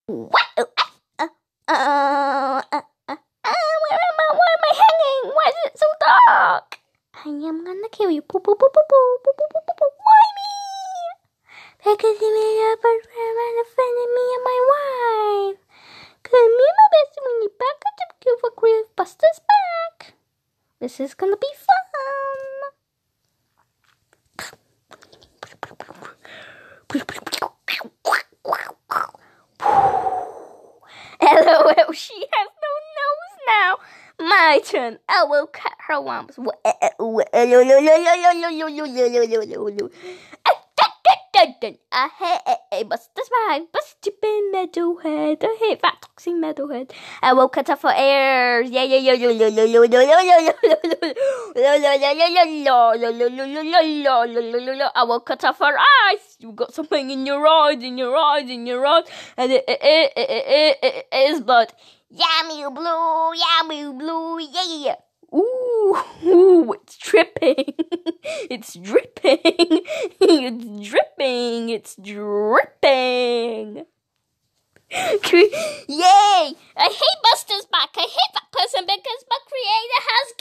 What? Where am I hanging? Why is it so dark? I am gonna kill you. Why me? Because you made up a friend and offended me and my wife. Cause me and my best friend are back at the queue for Buster's back. This is gonna be fun. LOL, she has no nose now. My turn. I will cut her arms. I hate Buster's right. Buster bin metalhead. I hate that toxic metalhead. I will cut off her ears. I will cut off her eyes. You got something in your eyes, and it is blood. Yummy blue, yeah. Ooh, it's dripping. It's dripping. It's dripping. Yay! I hate Buster's back. I hate that person because my creator has